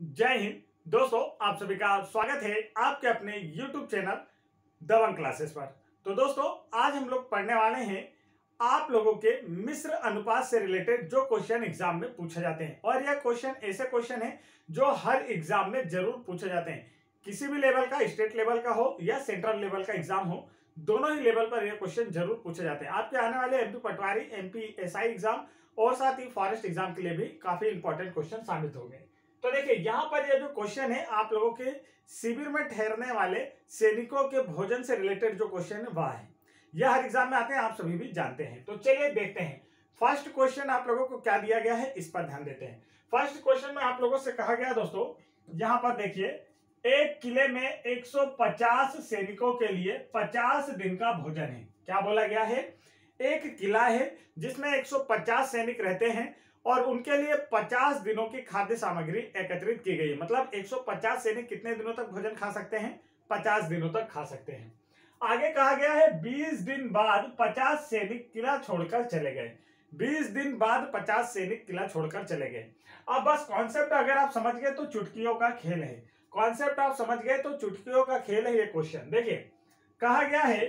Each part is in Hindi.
जय हिंद दोस्तों, आप सभी का स्वागत है आपके अपने YouTube चैनल दबंग क्लासेस पर। तो दोस्तों, आज हम लोग पढ़ने वाले हैं आप लोगों के मिश्र अनुपात से रिलेटेड जो क्वेश्चन एग्जाम में पूछे जाते हैं। और यह क्वेश्चन ऐसे क्वेश्चन है जो हर एग्जाम में जरूर पूछे जाते हैं, किसी भी लेवल का, स्टेट लेवल का हो या सेंट्रल लेवल का एग्जाम हो, दोनों ही लेवल पर यह क्वेश्चन जरूर पूछे जाते हैं। आपके आने वाले MP patwari, MP SI exam और साथ ही फॉरेस्ट एग्जाम के लिए भी काफी इंपॉर्टेंट क्वेश्चन साबित हो गए। तो देखिए, यहाँ पर ये जो क्वेश्चन है आप लोगों के शिविर में ठहरने वाले सैनिकों के भोजन से रिलेटेड जो क्वेश्चन है वह है। यह हर एग्जाम में आते हैं, आप सभी भी जानते हैं। तो चलिए देखते हैं फर्स्ट क्वेश्चन आप लोगों को क्या दिया गया है, इस पर ध्यान देते हैं। फर्स्ट क्वेश्चन में आप लोगों से कहा गया दोस्तों, यहाँ पर देखिए, एक किले में 150 सैनिकों के लिए 50 दिन का भोजन है। क्या बोला गया है? एक किला है जिसमें 150 सैनिक रहते हैं और उनके लिए 50 दिनों की खाद्य सामग्री एकत्रित की गई है। मतलब 150 सैनिक कितने दिनों तक भोजन खा सकते हैं? 50 दिनों तक खा सकते हैं। आगे कहा गया है 20 दिन बाद 50 सैनिक किला छोड़कर चले गए। 20 दिन बाद 50 सैनिक किला छोड़कर चले गए। अब बस कॉन्सेप्ट अगर आप समझ गए तो चुटकियों का खेल है। कॉन्सेप्ट आप समझ गए तो चुटकियों का खेल है ये क्वेश्चन। देखिए, कहा गया है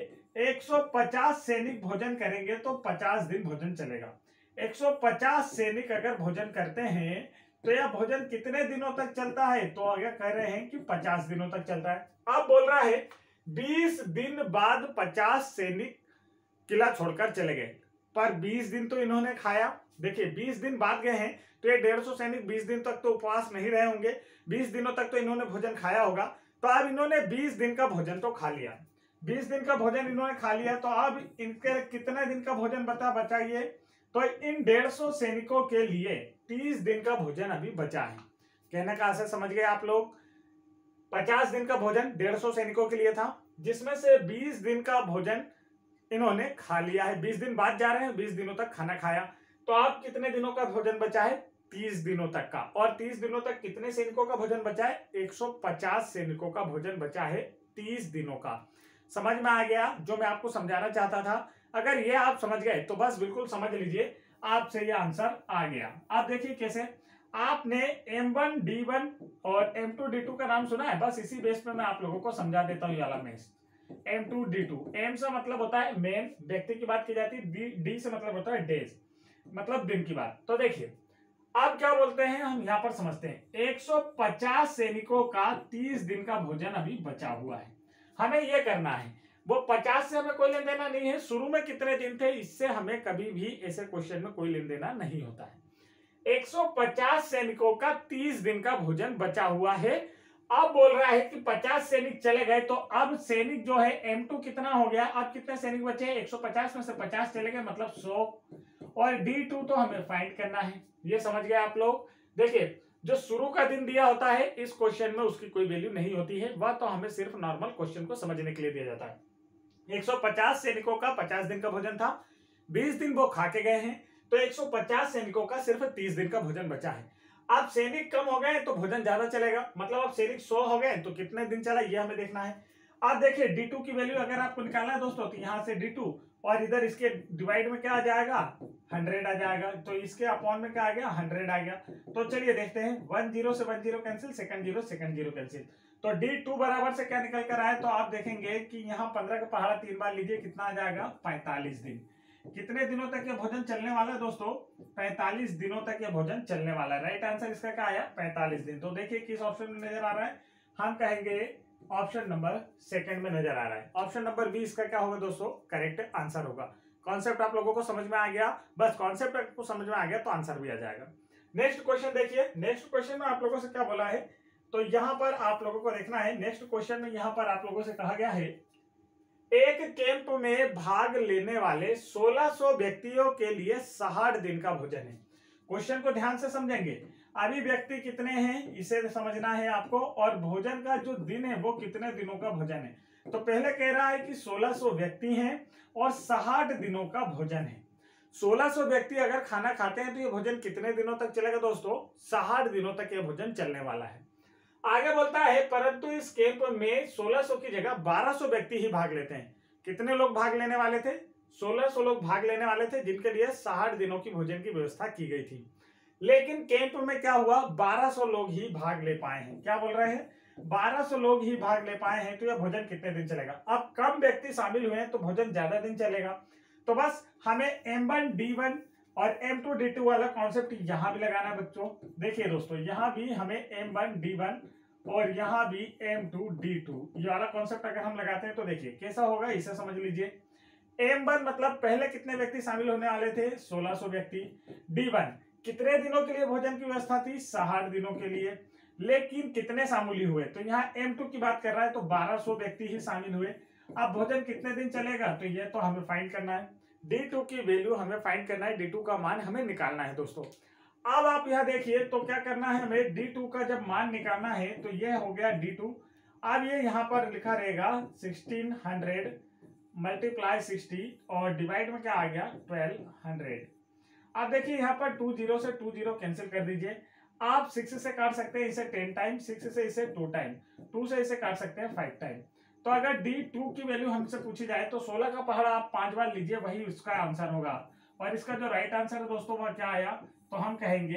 150 सैनिक भोजन करेंगे तो 50 दिन भोजन चलेगा। 150 सैनिक अगर भोजन करते हैं तो यह भोजन कितने दिनों तक चलता है? तो अगर कह रहे हैं कि 50 दिनों तक चलता है। अब बोल रहा है 20 दिन बाद 50 सैनिक किला छोड़कर चले गए, पर 20 दिन तो इन्होंने खाया। देखिए, 20 दिन बाद गए हैं तो ये 150 सैनिक 20 दिन तक तो उपवास नहीं रहे होंगे, 20 दिनों तक तो इन्होंने भोजन खाया होगा। तो अब इन्होंने 20 दिन का भोजन तो खा लिया, 20 दिन का भोजन इन्होंने खा लिया, तो अब इनके कितने दिन का भोजन बचा ये? तो इन 150 सैनिकों के लिए 30 दिन का भोजन अभी बचा है। कहने का आशय समझ गए आप लोग? 50 दिन का भोजन 150 सैनिकों के लिए था, जिसमें से 20 दिन का भोजन इन्होंने खा लिया है। 20 दिन बाद जा रहे हैं, 20 दिनों तक खाना खाया, तो अब कितने दिनों का भोजन बचा है? 30 दिनों तक का। और 30 दिनों तक कितने सैनिकों का भोजन बचा है? 150 सैनिकों का भोजन बचा है 30 दिनों का। समझ में आ गया जो मैं आपको समझाना चाहता था? अगर ये आप समझ गए तो बस बिल्कुल समझ लीजिए, आपसे ये आंसर आ गया। आप देखिए कैसे, आपने M1 D1 और M2 D2 का नाम सुना है? बस इसी बेस पे मैं आप लोगों को समझा देता हूँ। ये वाला मैथ M2 D2, M से मतलब होता है मेन, व्यक्ति की बात की जाती है, D से मतलब होता है डेज, मतलब दिन की बात। तो देखिए, अब क्या बोलते हैं, हम यहाँ पर समझते हैं। 150 सैनिकों का 30 दिन का भोजन अभी बचा हुआ है। हमें यह करना है, वो 50 से हमें कोई लेन देना नहीं है, शुरू में कितने दिन थे इससे हमें कभी भी ऐसे क्वेश्चन में कोई लेन देना नहीं होता है। 150 सैनिकों का 30 दिन का भोजन बचा हुआ है। अब बोल रहा है कि 50 सैनिक चले गए, तो अब सैनिक जो है M2 कितना हो गया? अब कितने सैनिक बचे हैं? 150 में से 50 चले गए, मतलब 100। और D2 तो हमें फाइंड करना है। ये समझ गए आप लोग? देखिए, जो शुरू का दिन दिया होता है इस क्वेश्चन में उसकी कोई वैल्यू नहीं होती है, वह तो हमें सिर्फ नॉर्मल क्वेश्चन को समझने के लिए दिया जाता है। 150 सैनिकों का 50 दिन का भोजन था, 20 दिन वो खा के गए हैं, तो 150 सैनिकों का सिर्फ 30 दिन का भोजन बचा है। अब सैनिक कम हो गए तो भोजन ज्यादा चलेगा, मतलब अब सैनिक 100 हो गए तो कितने दिन चला ये हमें देखना है। अब देखिए, D2 की वैल्यू अगर आपको निकालना है दोस्तों, तो यहां से D2 और इधर इसके डिवाइड में क्या आ जाएगा? 100 आ जाएगा। तो इसके अपॉन में क्या आ गया? 100 आ गया। तो चलिए देखते हैं, 10 से 10 कैंसिल, सेकंड जीरो कैंसिल, तो D2 बराबर से क्या निकल कर आए? तो आप देखेंगे कि यहाँ 15 का पहाड़ा 3 बार लीजिए, कितना आ जाएगा? 45 दिन। कितने दिनों तक ये भोजन चलने वाला है दोस्तों? 45 दिनों तक ये भोजन चलने वाला है। राइट आंसर इसका क्या आया? 45 दिन। तो देखिए किस ऑप्शन में नजर आ रहा है, हम कहेंगे ऑप्शन नंबर सेकंड में नजर आ रहा है। ऑप्शन नंबर बी इसका क्या होगा दोस्तों? करेक्ट आंसर होगा। कॉन्सेप्ट आप लोगों को समझ में आ गया? बस कॉन्सेप्ट आपको समझ में आ गया तो आंसर भी आ जाएगा। नेक्स्ट क्वेश्चन देखिए, नेक्स्ट क्वेश्चन में आप लोगों से क्या बोला है, तो यहां पर आप लोगों को देखना है। नेक्स्ट क्वेश्चन में यहां पर आप लोगों से कहा गया है, एक कैंप में भाग लेने वाले 1600 व्यक्तियों के लिए 60 दिन का भोजन है। क्वेश्चन को ध्यान से समझेंगे, अभी व्यक्ति कितने हैं इसे समझना है आपको, और भोजन का जो दिन है वो कितने दिनों का भोजन है। तो पहले कह रहा है कि 1600 व्यक्ति हैं और 60 दिनों का भोजन है। 1600 व्यक्ति अगर खाना खाते हैं तो ये भोजन कितने दिनों तक चलेगा दोस्तों? 60 दिनों तक ये भोजन चलने वाला है। आगे बोलता है, परंतु इस कैंप में 1600 की जगह 1200 व्यक्ति ही भाग लेते हैं। कितने लोग भाग लेने वाले थे? 1600 लोग भाग लेने वाले थे, जिनके लिए 60 दिनों की भोजन की व्यवस्था की गई थी। लेकिन कैंप में क्या हुआ, 1200 लोग ही भाग ले पाए हैं। क्या बोल रहे हैं, 1200 लोग ही भाग ले पाए हैं, तो यह भोजन कितने दिन चलेगा। अब कम व्यक्ति शामिल हुए हैं तो भोजन ज्यादा दिन चलेगा। तो बस हमें M1D1 और M2D2 वाला कॉन्सेप्ट यहां भी लगाना है बच्चों। देखिए दोस्तों, यहां भी हमें M1D1 और यहाँ भी M2D2 ये वाला कॉन्सेप्ट अगर हम लगाते हैं तो देखिए कैसा होगा, इसे समझ लीजिए। M1 मतलब पहले कितने व्यक्ति शामिल होने वाले थे, 1600 व्यक्ति। D1 कितने दिनों के लिए भोजन की व्यवस्था थी, 60 दिनों के लिए। लेकिन कितने शामिल हुए, तो यहाँ M2 की बात कर रहा है तो 1200 व्यक्ति ही शामिल हुए। अब भोजन कितने दिन चलेगा, तो ये तो हमें फाइंड करना है। D2 की वैल्यू हमें फाइंड करना है, D2 का मान हमें निकालना है दोस्तों। अब आप यहाँ देखिए तो क्या करना है हमें, D2 का जब मान निकालना है तो यह हो गया D2। अब ये यहाँ पर लिखा रहेगा 1600 मल्टीप्लाई 60 और डिवाइड में क्या आ गया 1200। अब देखिए यहाँ पर 20 से 20 कैंसिल कर दीजिए। आप 6 से काट सकते हैं इसे 10 टाइम, 6 से इसे 2 टाइम, 2 से इसे काट सकते हैं 5 टाइम। तो अगर D2 की वैल्यू हमसे पूछी जाए तो 16 का पहाड़ा आप 5 बार लीजिए, वही उसका आंसर होगा। और इसका जो राइट आंसर है दोस्तों वह क्या आया, तो हम कहेंगे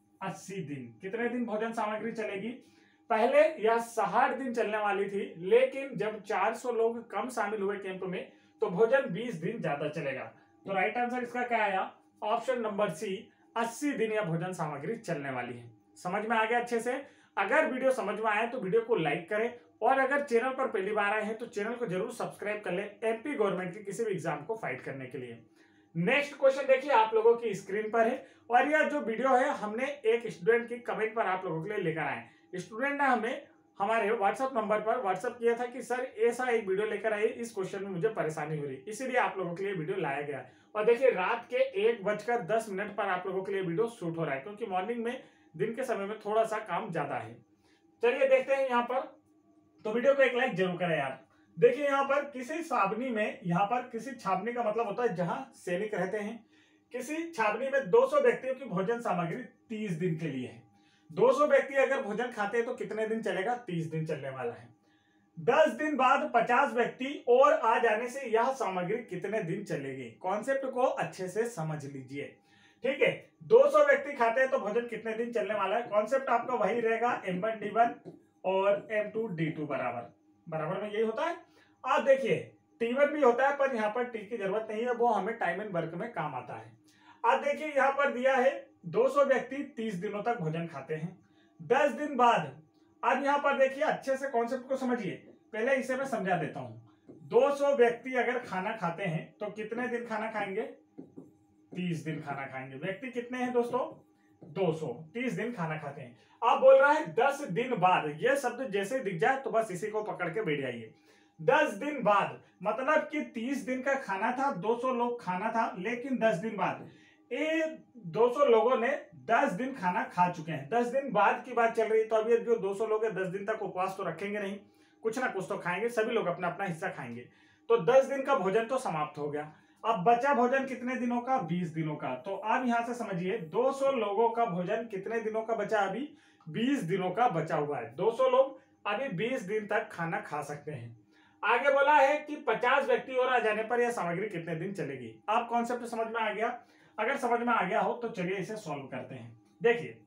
80 दिन। कितने दिन भोजन सामग्री चलेगी, पहले यह 60 दिन चलने वाली थी, लेकिन जब 400 लोग कम शामिल हुए कैंप में तो भोजन 20 दिन ज्यादा चलेगा। तो राइट आंसर इसका क्या आया, ऑप्शन नंबर सी, 80 दिन यह भोजन सामग्री चलने वाली है। समझ में आ गया अच्छे से। अगर वीडियो समझ में आए तो वीडियो को लाइक करें, और अगर चैनल पर पहली बार आए हैं तो चैनल को जरूर सब्सक्राइब कर ले MP गवर्नमेंट की किसी भी एग्जाम को फाइट करने के लिए। नेक्स्ट क्वेश्चन देखिए आप लोगों की स्क्रीन पर है, और यह जो वीडियो है हमने एक स्टूडेंट की कमेंट पर आप लोगों के लिए लेकर आए। स्टूडेंट ने हमें हमारे व्हाट्सएप नंबर पर व्हाट्सएप किया था कि सर ऐसा एक वीडियो लेकर आइए, इस क्वेश्चन में मुझे परेशानी हो रही, इसीलिए आप लोगों के लिए वीडियो लाया गया। और देखिए रात के 1:10 पर आप लोगों के लिए वीडियो शूट हो रहा है, क्योंकि मॉर्निंग में दिन के समय में थोड़ा सा काम ज्यादा है। चलिए देखते हैं यहाँ पर, तो वीडियो को एक लाइक जरूर करें यार। देखिए यहाँ पर किसी छावनी में, यहाँ पर किसी छावनी का मतलब होता है जहां सैनिक रहते हैं। किसी छावनी में 200 व्यक्तियों की भोजन सामग्री 30 दिन के लिए है। 200 व्यक्ति अगर भोजन खाते हैं तो कितने दिन चलेगा, 30 दिन चलने वाला है। 10 दिन बाद 50 व्यक्ति और आ जाने से यह सामग्री कितने दिन चलेगी। कॉन्सेप्ट को अच्छे से समझ लीजिए, ठीक है। 200 व्यक्ति खाते हैं तो भोजन कितने दिन चलने वाला है, कॉन्सेप्ट आपका वही रहेगा, M1D1 और M2D2 बराबर बराबर में यही होता है। आप देखिए T1 भी होता है, पर यहाँ पर T की जरूरत नहीं है, वो हमें टाइम एंड वर्क में काम आता है। आप देखिए यहाँ पर दिया है 200 व्यक्ति 30 दिनों तक भोजन खाते हैं। 10 दिन बाद, अब यहाँ पर देखिए अच्छे से कॉन्सेप्ट को समझिए, पहले इसे मैं समझा देता हूँ। 200 व्यक्ति अगर खाना खाते हैं तो कितने दिन खाना खाएंगे, 30 दिन खाना खाएंगे। व्यक्ति कितने हैं दोस्तों, 200, 30 दिन खाना खाते हैं। आप बोल रहा है 10 दिन बाद, यह शब्द जैसे दिख जाए तो बस इसी को पकड़ के बैठ जाइए। 10 दिन बाद मतलब कि 30 दिन का खाना था, 200 लोग खाना था, लेकिन 10 दिन बाद ये 200 लोगों ने 10 दिन खाना खा चुके हैं। 10 दिन बाद की बात चल रही है, तो अभी जो 200 लोग हैं 10 दिन तक उपवास तो रखेंगे नहीं, कुछ ना कुछ तो खाएंगे, सभी लोग अपना अपना हिस्सा खाएंगे। तो 10 दिन का भोजन तो समाप्त हो गया। अब बचा भोजन कितने दिनों का, 20 दिनों का। तो आप यहां से समझिए 200 लोगों का भोजन कितने दिनों का बचा, अभी 20 दिनों का बचा हुआ है। 200 लोग अभी 20 दिन तक खाना खा सकते हैं। आगे बोला है कि 50 व्यक्ति और आ जाने पर यह सामग्री कितने दिन चलेगी। आप कॉन्सेप्ट समझ में आ गया, अगर समझ में आ गया हो तो चलिए इसे सॉल्व करते हैं। देखिए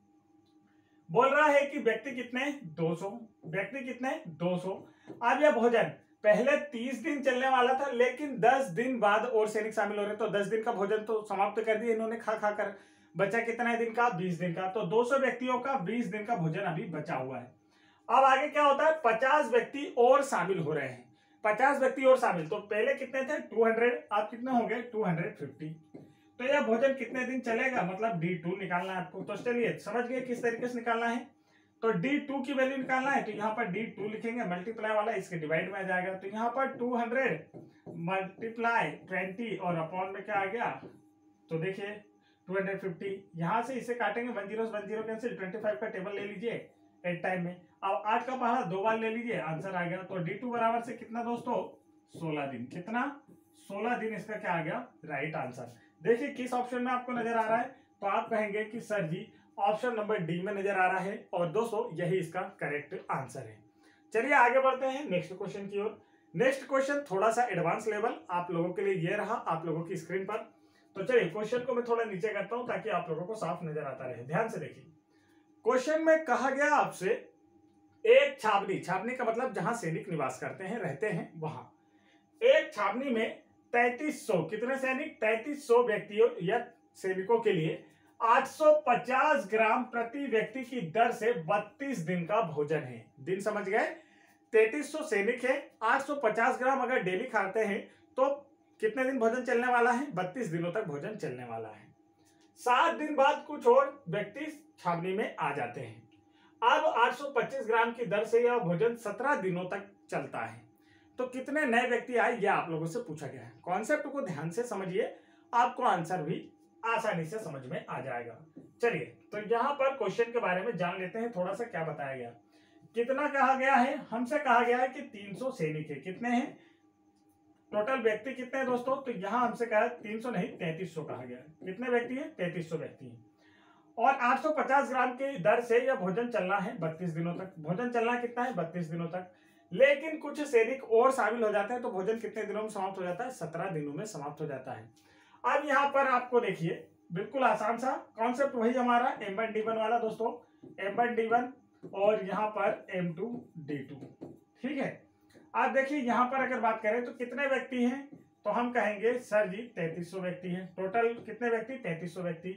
बोल रहा है कि व्यक्ति कितने, 200, व्यक्ति कितने 200। अब यह भोजन पहले 30 दिन चलने वाला था, लेकिन 10 दिन बाद और सैनिक शामिल हो रहे, तो 10 दिन का भोजन तो समाप्त कर दिया इन्होंने खा खा कर। बचा कितने दिन का, 20 दिन का। तो 200 व्यक्तियों का 20 दिन का भोजन अभी बचा हुआ है। अब आगे क्या होता है, 50 व्यक्ति और शामिल हो रहे हैं। 50 व्यक्ति और शामिल, तो पहले कितने थे 200, आप कितने हो गए 250। तो यह भोजन कितने दिन चलेगा, मतलब D2 निकालना है आपको। तो चलिए समझ गए किस तरीके से निकालना है। तो D2 की वैल्यू निकालना है, तो यहाँ पर D2 लिखेंगे, मल्टीप्लाई वाला इसके डिवाइड में आ जाएगा। तो यहाँ पर 200 मल्टीप्लाई 20 और अपॉन में क्या आ गया, तो देखिए 250। यहाँ से इसे काटेंगे, 10 से 10 कैंसिल, 25 का टेबल ले लीजिए एक टाइम में। अब 8 का पहाड़ा 2 बार ले लीजिए, आंसर आ गया। तो D2 बराबर से कितना दोस्तों, 16 दिन। कितना, 16 दिन इसका क्या आ गया, राइट आंसर। देखिए किस ऑप्शन में आपको नजर आ रहा है, तो आप कहेंगे कि sir ji option number D में नजर आ रहा है, और दोस्तों यही इसका करेक्ट आंसर है। चलिए आगे बढ़ते हैं नेक्स्ट क्वेश्चन की ओर। नेक्स्ट क्वेश्चन थोड़ा सा एडवांस लेवल आप लोगों के लिए ये रहा, आप लोगों की स्क्रीन पर। तो चलिए क्वेश्चन को मैं थोड़ा नीचे करता हूं ताकि आप लोगों को साफ नजर आता रहे। ध्यान से देखिए, क्वेश्चन में कहा गया आपसे एक छावनी, छावनी का मतलब जहां सैनिक निवास करते हैं, रहते हैं, वहां एक छावनी में 3300, कितने सैनिक, 3300 व्यक्तियों या सैनिकों के लिए 850 ग्राम प्रति व्यक्ति की दर से 32 दिन का भोजन है। दिन समझ गए, 3300 सैनिक है, 850 ग्राम अगर डेली खाते हैं तो कितने दिन भोजन चलने वाला है, 32 दिनों तक भोजन चलने वाला है। 7 दिन बाद कुछ और व्यक्ति छावनी में आ जाते हैं। अब 825 ग्राम की दर से यह भोजन 17 दिनों तक चलता है। तो कितने नए व्यक्ति आए, यह आप लोगों से पूछा गया है। कॉन्सेप्ट को ध्यान से समझिए, आपको आंसर भी आसानी से समझ में आ जाएगा। चलिए तो यहां पर क्वेश्चन के बारे में जान लेते हैं थोड़ा सा, क्या बताया गया, कितना कहा गया है, हमसे कहा गया है कि 300 सैनिक है। कितने हैं टोटल व्यक्ति, कितने हैं दोस्तों, तो यहां हमसे कहा 300 नहीं 3300 कहा गया है। कितने व्यक्ति हैं, 3300 व्यक्ति हैं, और 850 ग्राम की दर से यह भोजन चलना है 32 दिनों तक। भोजन चलना कितना है, 32 दिनों तक। लेकिन कुछ सैनिक और शामिल हो जाते हैं तो भोजन कितने दिनों में समाप्त हो जाता है, 17 दिनों में समाप्त हो जाता है। अब यहाँ पर आपको देखिए बिल्कुल आसान सा कॉन्सेप्ट, वही हमारा M1D1 वाला दोस्तों, M1D1 और यहाँ पर M2D2, ठीक है। आप देखिए यहाँ पर अगर बात करें तो कितने व्यक्ति हैं, तो हम कहेंगे सर जी 3300 व्यक्ति हैं। टोटल कितने व्यक्ति, 3300 व्यक्ति,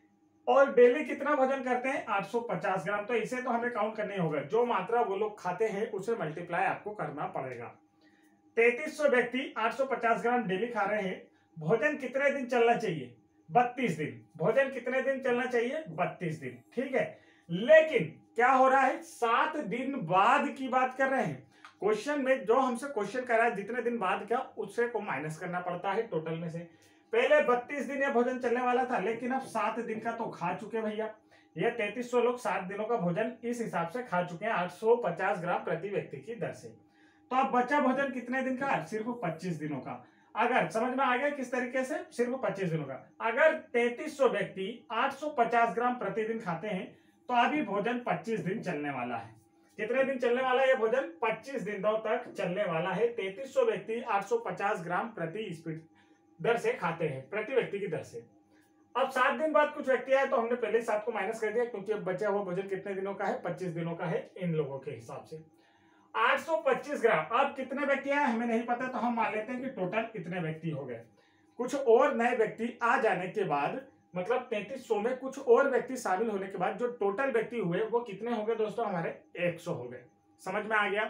और डेली कितना भोजन करते हैं, 850 ग्राम। तो इसे तो हमें काउंट करना ही होगा, जो मात्रा वो लोग खाते हैं उसे मल्टीप्लाई आपको करना पड़ेगा। 3300 व्यक्ति 850 ग्राम डेली खा रहे हैं, भोजन कितने दिन चलना चाहिए, 32 दिन। भोजन कितने दिन चलना चाहिए, 32 दिन, ठीक है। लेकिन क्या हो रहा है, 7 दिन बाद की बात कर रहे हैं। क्वेश्चन में जो हमसे क्वेश्चन कर रहा है जितने दिन बाद क्या, उससे को माइनस करना पड़ता है टोटल में से। पहले 32 दिन यह भोजन चलने वाला था, लेकिन अब 7 दिन का तो खा चुके भैया। ये 3300 लोग 7 दिनों का भोजन इस हिसाब से खा चुके हैं 850 ग्राम प्रति व्यक्ति की दर से। तो अब बचा भोजन कितने दिन का, सिर्फ 25 दिनों का। अगर समझ में आ गया किस तरीके से, सिर्फ 25 दिनों का। अगर 3300 व्यक्ति 850 ग्राम प्रतिदिन खाते हैं तो अभी भोजन 25 दिन चलने वाला है। कितने दिन चलने वाला है ये भोजन, 25 दिनों तक चलने वाला है। 3300 व्यक्ति 850 ग्राम प्रति स्पीड दर से खाते हैं, प्रति व्यक्ति की दर से। अब 7 दिन बाद कुछ व्यक्ति आए तो हमने पहले 7 को माइनस कर दिया, क्योंकि अब बचा हुआ भोजन कितने दिनों का है, 25 दिनों का है इन लोगों के हिसाब से। 825 ग्राम, अब कितने व्यक्ति आए हमें नहीं पता, तो हम मान लेते हैं कि टोटल इतने व्यक्ति हो गए। कुछ और नए व्यक्ति आ जाने के बाद, मतलब 3300 में कुछ और व्यक्ति शामिल होने के बाद जो टोटल व्यक्ति हुए वो कितने हो गए दोस्तों, हमारे 100 हो गए। समझ में आ गया।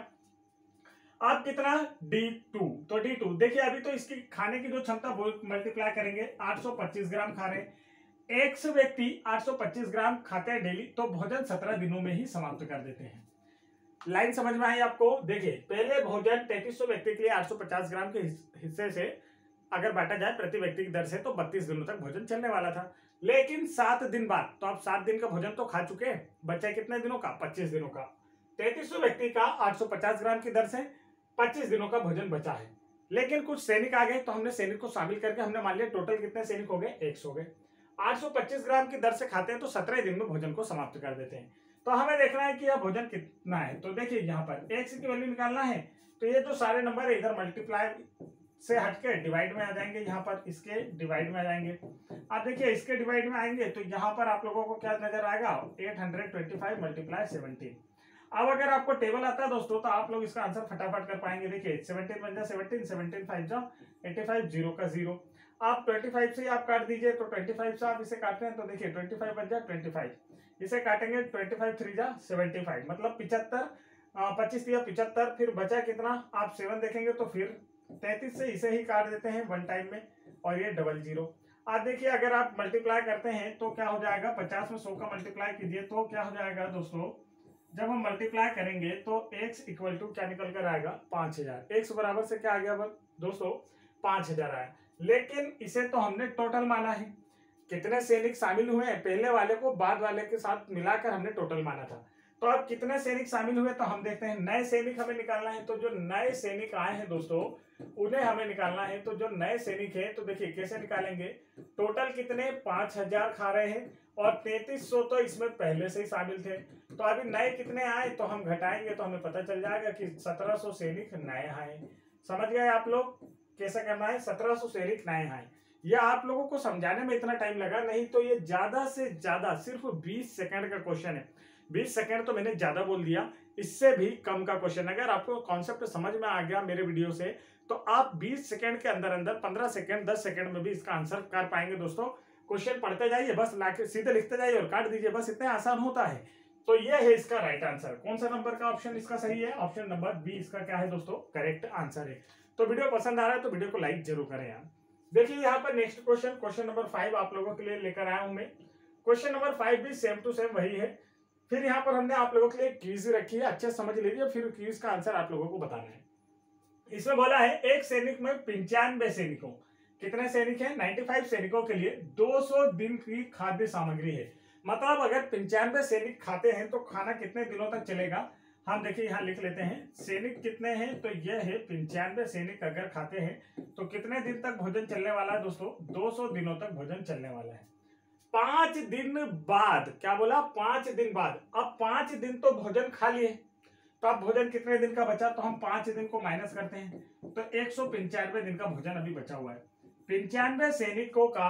अब कितना, D2, तो D2 देखिए, अभी तो इसकी खाने की जो क्षमता मल्टीप्लाई करेंगे, 825 ग्राम खा रहे, एक व्यक्ति 825 ग्राम खाते हैं डेली, तो भोजन 17 दिनों में ही समाप्त कर देते हैं। लाइन समझ में आई आपको। देखिए पहले भोजन 3300 व्यक्ति के लिए 850 ग्राम के हिस्से से अगर बांटा जाए प्रति व्यक्ति की दर से, तो 32 दिनों तक भोजन चलने वाला था। लेकिन 7 दिन बाद, तो आप 7 दिन का भोजन तो खा चुके हैं, बचा कितने दिनों का, 25 दिनों का। 3300 व्यक्ति का 850 ग्राम की दर से 25 दिनों का भोजन बचा है। लेकिन कुछ सैनिक आ गए, तो हमने सैनिक को शामिल करके हमने मान लिया टोटल कितने सैनिक हो गए, 100 हो गए। 825 ग्राम की दर से खाते हैं तो 17 दिन में भोजन को समाप्त कर देते हैं। तो हमें देखना है कि यह भोजन कितना है। तो देखिए यहाँ पर x की वैल्यू निकालना है, तो ये जो सारे नंबर है इधर मल्टीप्लाई से हटके डिवाइड में आ जाएंगे, यहाँ पर इसके डिवाइड में आ जाएंगे। आप देखिए इसके डिवाइड में आएंगे तो यहाँ पर आप लोगों को क्या नजर आएगा, 825 मल्टीप्लाई 17। अब अगर आपको टेबल आता है दोस्तों तो आप लोग इसका आंसर फटाफट कर पाएंगे। देखिए 17 बन जा 17, 17 5 जा 85, 0 का 0। आप 25 से आप काट दीजिए, तो 25 से आप इसे काटते हैं तो देखिए 25 बन जा 25, इसे काटेंगे 25 3 जा 75, मतलब 75, 25 दिया 75, फिर बचा कितना, आप 7 देखेंगे तो फिर 33 से इसे ही काट देते हैं वन टाइम में, और ये 00। आप देखिए अगर आप मल्टीप्लाई करते हैं तो क्या हो जाएगा, 50 में 100 का मल्टीप्लाई कीजिए तो क्या हो जाएगा दोस्तों, जब हम मल्टीप्लाई करेंगे तो x इक्वल टू क्या निकल कर आएगा, 5000। x बराबर से क्या आ गया दोस्तों, 5000 आया। लेकिन इसे तो हमने टोटल माना है, कितने सैनिक शामिल हुए हैं, पहले वाले को बाद वाले के साथ मिलाकर हमने टोटल माना था। तो अब कितने सैनिक शामिल हुए, तो हम देखते हैं नए सैनिक हमें निकालना है। तो जो नए सैनिक आए हैं दोस्तों उन्हें हमें निकालना है। तो जो नए सैनिक है तो देखिए कैसे निकालेंगे, टोटल कितने 5000 खा रहे हैं और 3300 तो इसमें पहले से ही शामिल थे। तो अभी नए कितने आए तो हम घटाएंगे तो हमें पता चल जाएगा कि 1700 सैनिक नए आए। समझ गए आप लोग कैसे करना है, 1700 सैनिक नए आए। ये आप लोगों को समझाने में इतना टाइम लगा, नहीं तो ये ज्यादा से ज्यादा सिर्फ 20 सेकंड का क्वेश्चन है। 20 सेकंड तो मैंने ज्यादा बोल दिया, इससे भी कम का क्वेश्चन। अगर आपको कॉन्सेप्ट समझ में आ गया मेरे वीडियो से तो आप 20 सेकंड के अंदर अंदर 15 सेकंड 10 सेकंड में भी इसका आंसर कर पाएंगे। दोस्तों क्वेश्चन पढ़ते जाइए, बस लाके सीधे लिखते जाइए और काट दीजिए, बस इतना आसान होता है। तो ये है इसका राइट आंसर। कौन सा नंबर का ऑप्शन इसका सही है? ऑप्शन नंबर बी इसका क्या है दोस्तों? करेक्ट आंसर है। तो वीडियो पसंद आ रहा है तो वीडियो को लाइक जरूर करें यार। देखिए यहाँ पर नेक्स्ट क्वेश्चन, क्वेश्चन नंबर 5 आप लोगों के लिए लेकर आया हूं मैं। क्वेश्चन नंबर 5 भी सेम टू सेम वही है। फिर यहाँ पर हमने आप लोगों के लिए क्विज रखी है, अच्छे समझ लीजिए, फिर क्विज का आंसर आप लोगों को बताना है। इसमें बोला है एक सैनिक में 95 सैनिकों, कितने सैनिक हैं? 95 सैनिकों के लिए 200 दिन की खाद्य सामग्री है। मतलब अगर 95 सैनिक खाते हैं तो खाना कितने दिनों तक चलेगा? हम देखिए यहाँ लिख लेते हैं, सैनिक कितने हैं तो यह है 95 सैनिक अगर खाते हैं तो कितने दिन तक भोजन चलने वाला है दोस्तों? 200 दिनों तक भोजन चलने वाला है। 5 दिन बाद, क्या बोला? 5 दिन बाद। अब 5 दिन तो भोजन खा लिए, तो अब भोजन कितने दिन का बचा? तो हम 5 दिन को माइनस करते हैं तो 195 दिन का भोजन अभी बचा हुआ है। 95 सैनिकों का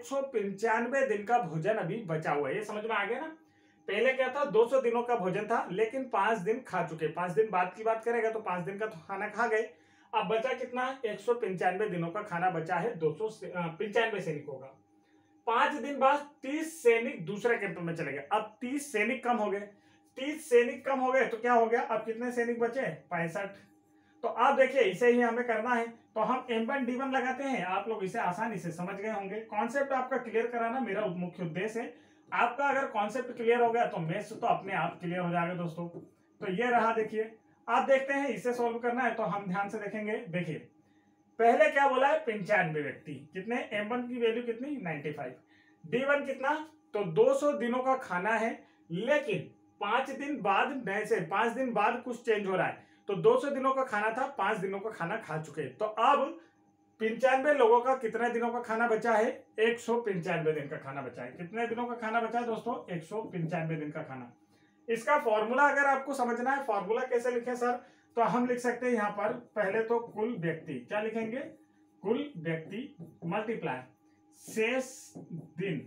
195 दिन का भोजन अभी बचा हुआ है। ये समझ में आ गया ना? पहले क्या था? 200 दिनों का भोजन था, लेकिन 5 दिन खा चुके। 5 दिन बाद की बात करेगा तो 5 दिन का तो खाना खा गए। अब बचा कितना? 195 दिनों का खाना बचा है 295 सैनिकों का। 5 दिन बाद 30 सैनिक दूसरे कैंप में चले गए। अब 30 सैनिक कम हो गए। 30 सैनिक कम हो गए तो क्या हो गया? अब कितने सैनिक बचे? 65। तो आप देखिए इसे ही हमें करना है, तो हम M1 D1 लगाते हैं। आप लोग इसे आसानी से समझ गए होंगे। कॉन्सेप्ट आपका क्लियर कराना मेरा मुख्य उद्देश्य है। आपका अगर कॉन्सेप्ट क्लियर हो गया तो मैथ्स तो अपने आप क्लियर हो जाएगा दोस्तों। तो ये रहा, देखिए आप देखते हैं इसे सॉल्व करना है तो हम ध्यान से देखेंगे। देखिए पहले क्या बोला है? 95 व्यक्ति, कितने? M1 की वैल्यू कितनी? 95। D1 कितना? तो 200 दिनों का खाना है, लेकिन 5 दिन बाद नए से 5 दिन बाद कुछ चेंज हो रहा है। तो 200 दिनों का खाना था, 5 दिनों का खाना खा चुके। तो अब 95 लोगों का कितने दिनों का खाना बचा है? 195 दिन का खाना बचा है। कितने दिनों का खाना बचा है दोस्तों? 195 दिन का खाना। इसका फॉर्मूला अगर आपको समझना है, फॉर्मूला कैसे लिखे सर? तो हम लिख सकते हैं यहाँ पर पहले तो कुल व्यक्ति, क्या लिखेंगे? कुल व्यक्ति मल्टीप्लाई शेष दिन।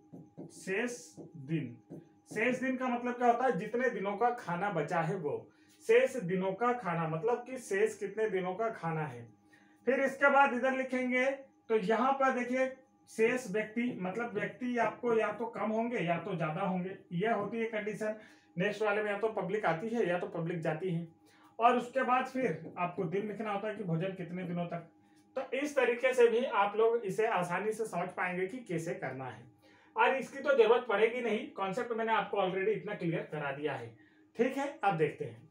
शेष दिन, शेष दिन का मतलब क्या होता है? जितने दिनों का खाना बचा है वो। शेष दिनों का खाना मतलब कि शेष कितने दिनों का खाना है। फिर इसके बाद इधर लिखेंगे तो यहाँ पर देखिए शेष व्यक्ति मतलब व्यक्ति आपको या तो कम होंगे या तो ज्यादा होंगे, यह होती है कंडीशन। नेक्स्ट वाले में या तो पब्लिक आती है या तो पब्लिक जाती है। और उसके बाद फिर आपको दिन लिखना होता है कि भोजन कितने दिनों तक। तो इस तरीके से भी आप लोग इसे आसानी से समझ पाएंगे कि कैसे करना है। और इसकी तो जरूरत पड़ेगी नहीं, कॉन्सेप्ट मैंने आपको ऑलरेडी इतना क्लियर करा दिया है। ठीक है, अब देखते हैं।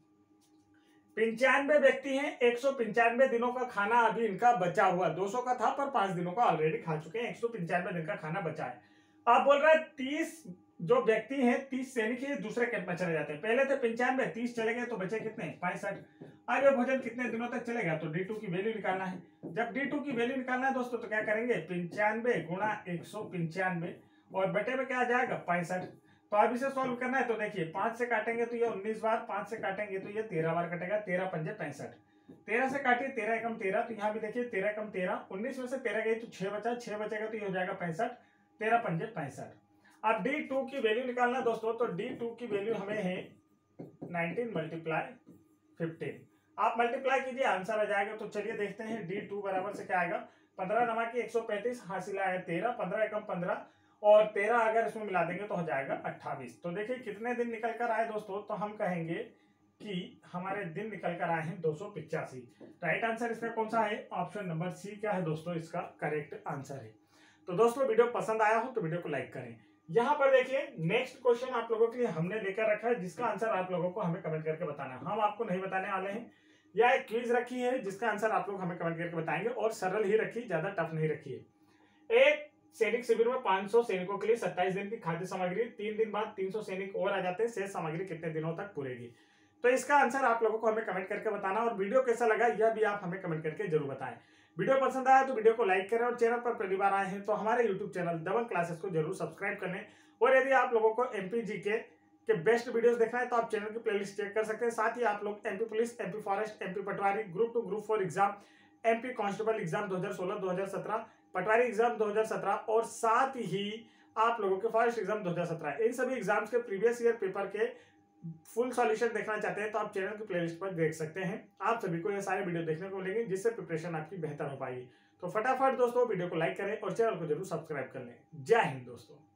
95 व्यक्ति हैं, 195 दिनों का खाना अभी इनका बचा हुआ। 200 का था पर 5 दिनों का ऑलरेडी खा चुके हैं, 195 दिन का खाना बचा है। अब बोल रहा है 30 जो व्यक्ति हैं, 30 सैनिक ही दूसरे कैंप में चले जाते हैं। पहले थे 95, 30 चले गए तो बचे कितने? 65। अब ये भोजन कितने दिनों तक चलेगा? तो D2 की वैल्यू निकालना है। जब D2 की वैल्यू निकालना है दोस्तों तो क्या करेंगे? 95 गुणा 195 और बटे में क्या आ जाएगा? 65। तो अब इसे सॉल्व करना है तो देखिए 5 से काटेंगे तो ये 19 बार, 5 से काटेंगे तो ये 13 बार कटेगा। 13 पंजे 65। 13 से काटिए, 13 एकम 13, तो यहाँ भी देखिए 13 एकम 13, 19 में से 13 गई तो 6 बचा, 6 बचेगा तो ये हो जाएगा 65। 13 पंजे 65। अब D2 की वैल्यू निकालना दोस्तों, तो D2 की वैल्यू हमें है 19 मल्टीप्लाई 15। आप मल्टीप्लाई कीजिए, आंसर आ जाएगा। तो चलिए देखते हैं D2 बराबर से क्या आएगा। 15 नमा की 135 हासिल आया 13, 15 एकम 15 और 13 अगर इसमें मिला देंगे तो हो जाएगा 28। तो देखिए कितने दिन निकल कर आए दोस्तों, तो हम कहेंगे कि हमारे दिन निकल कर आए हैं 285। राइट आंसर इसका कौन सा है? ऑप्शन नंबर सी क्या है दोस्तों? इसका करेक्ट आंसर है। तो दोस्तों वीडियो पसंद आया हो तो वीडियो को लाइक करें। यहाँ पर देखिए नेक्स्ट क्वेश्चन आप लोगों के लिए हमने लेकर रखा है, जिसका आंसर आप लोगों को हमें कमेंट करके बताना है। हम आपको नहीं बताने वाले हैं। या एक क्विज रखी है जिसका आंसर आप लोग हमें कमेंट करके बताएंगे, और सरल ही रखी, ज्यादा टफ नहीं रखी है। एक सैनिक शिविर में 500 सैनिकों के लिए 27 दिन की खाद्य सामग्री, 3 दिन बाद 300 सैनिक और आ जाते हैं, शेष सामग्री कितने दिनों तक पूरेगी? तो इसका आंसर आप लोगों को हमें कमेंट करके बताना, और वीडियो कैसा लगा यह भी आप हमें कमेंट करके जरूर बताएं। वीडियो पसंद आया तो वीडियो को लाइक करें, और चैनल पर पहली बार आए हैं तो हमारे यूट्यूब चैनल दबंग क्लासेस को जरूर सब्सक्राइब कर लें। और यदि आप लोगों को MPGK के बेस्ट वीडियोस देखना है तो आप चैनल की प्लेलिस्ट चेक कर सकते हैं। साथ ही आप लोग MP police, MP forest, MP patwari, group 2 group 4 exam, MP constable exam 2016, 2017, patwari exam 2017 और साथ ही आप लोगों के फॉरेस्ट एग्जाम 2017, इन सभी एग्जाम्स के प्रीवियस ईयर पेपर के फुल सॉल्यूशन देखना चाहते हैं तो आप चैनल की प्लेलिस्ट पर देख सकते हैं। आप सभी को ये सारे वीडियो देखने को मिलेंगे जिससे प्रिपरेशन आपकी बेहतर हो पाएगी। तो फटाफट दोस्तों वीडियो को लाइक करें और चैनल को जरूर सब्सक्राइब कर लें। जय हिंद दोस्तों।